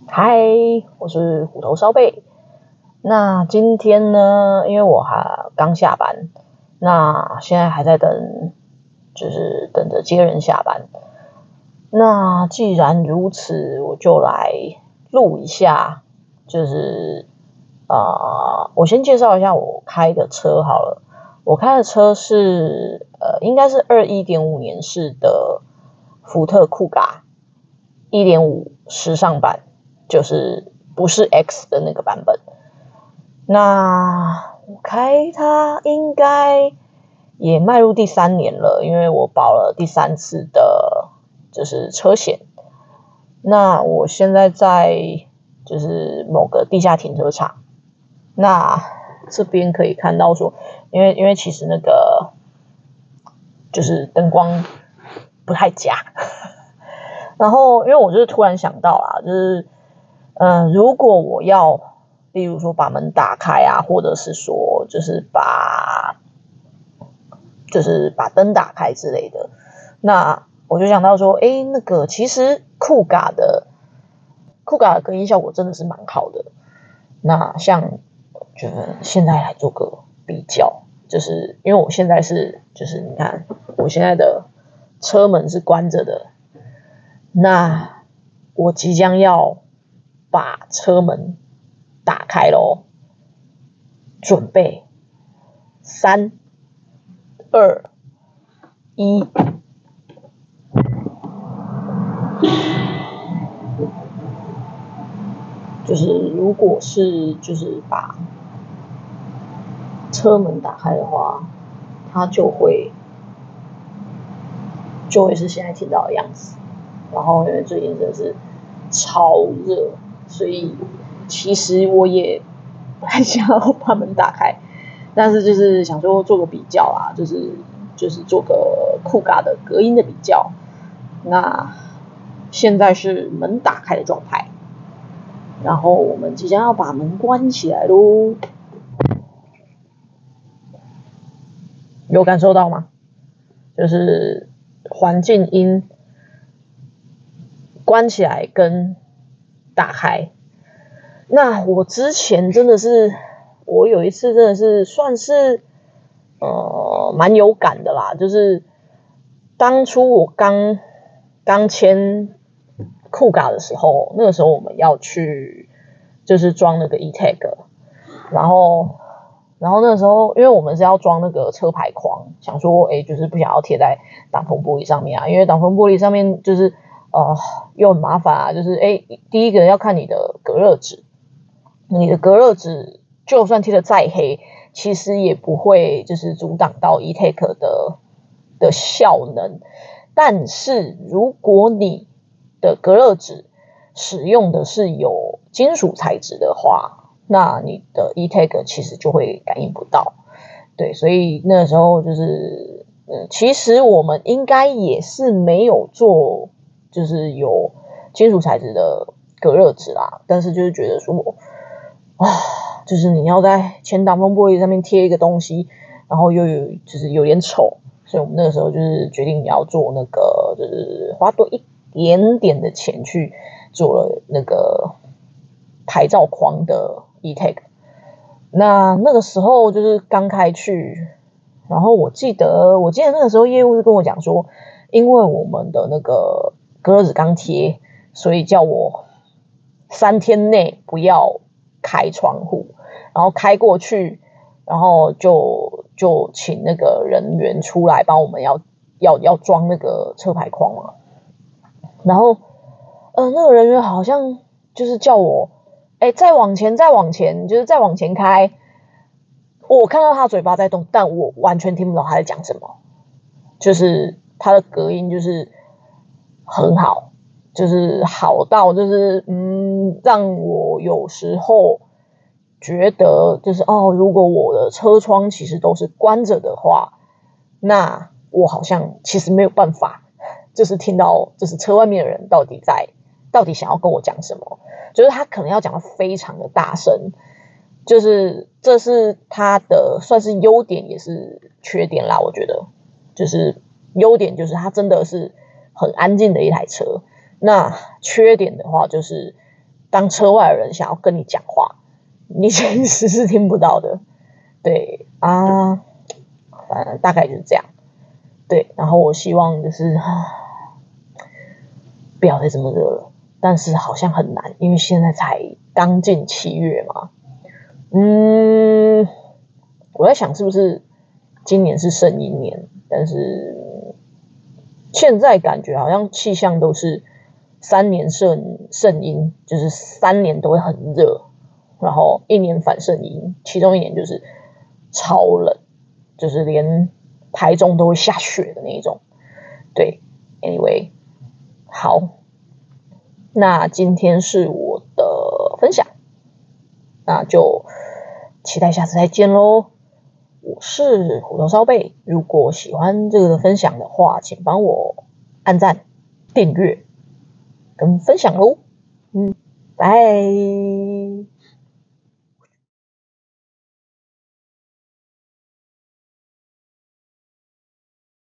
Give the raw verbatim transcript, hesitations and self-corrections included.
嗨，我是虎头烧贝。那今天呢，因为我还刚下班，那现在还在等，就是等着接人下班。那既然如此，我就来录一下，就是呃，我先介绍一下我开的车好了。我开的车是呃，应该是二一点五年式的福特酷嘎一点五时尚版，就是不是 X 的那个版本。那我开它应该也迈入第三年了，因为我保了第三次的，就是车险。那我现在在就是某个地下停车场，那这边可以看到说，因为因为其实那个就是灯光不太佳，然后因为我就是突然想到啦，就是嗯、呃，如果我要例如说把门打开啊，或者是说就是把就是把灯打开之类的，那我就想到说，哎，那个其实酷嘎的酷嘎的隔音效果真的是蛮好的。那像觉得现在来做个比较，就是因为我现在是就是你看我现在的车门是关着的，那我即将要把车门打开咯，准备三二一，就是如果是就是把车门打开的话，它就会就会是现在听到的样子。然后因为最近真的是超热，所以其实我也不太想要把门打开，但是就是想说做个比较啦，就是就是做个酷嘎的隔音的比较。那现在是门打开的状态，然后我们即将要把门关起来咯，有感受到吗？就是环境音关起来跟打开。那我之前真的是，我有一次真的是算是呃蛮有感的啦，就是当初我刚刚签酷嘎的时候，那个时候我们要去就是装那个 e-tag， 然后然后那个时候因为我们是要装那个车牌框，想说哎就是不想要贴在挡风玻璃上面啊，因为挡风玻璃上面就是呃又很麻烦啊，就是哎第一个要看你的隔热纸。你的隔热纸就算贴的再黑，其实也不会就是阻挡到 e-tag 的的效能。但是如果你的隔热纸使用的是有金属材质的话，那你的 e-tag 其实就会感应不到。对，所以那时候就是嗯，其实我们应该也是没有做就是有金属材质的隔热纸啦，但是就是觉得说啊，就是你要在前挡风玻璃上面贴一个东西，然后又有就是有点丑，所以我们那个时候就是决定要做那个，就是花多一点点的钱去做了那个牌照框的 e-tag。那那个时候就是刚开去，然后我记得我记得那个时候业务是跟我讲说，因为我们的那个隔热纸刚贴，所以叫我三天内不要开窗户，然后开过去，然后就就请那个人员出来帮我们要要要装那个车牌框嘛。然后，呃，那个人员好像就是叫我，哎，再往前，再往前，就是再往前开。我看到他嘴巴在动，但我完全听不懂他在讲什么。就是他的隔音就是很好，就是好到就是嗯，让我有时候觉得就是哦，如果我的车窗其实都是关着的话，那我好像其实没有办法，就是听到就是车外面的人到底在到底想要跟我讲什么，就是他可能要讲的非常的大声，就是这是他的算是优点也是缺点啦，我觉得就是优点就是它真的是很安静的一台车，那缺点的话就是当车外的人想要跟你讲话，你其实是听不到的。对啊，反正大概就是这样。对，然后我希望就是不要再这么热了，但是好像很难，因为现在才刚进七月嘛。嗯，我在想是不是今年是圣婴年，但是现在感觉好像气象都是三年圣圣婴，就是三年都会很热，然后一年反圣婴，其中一年就是超冷，就是连台中都会下雪的那一种。对 ，anyway， 好，那今天是我的分享，那就期待下次再见咯。我是虎头烧贝，如果喜欢这个分享的话，请帮我按赞、订阅跟分享咯。嗯，拜。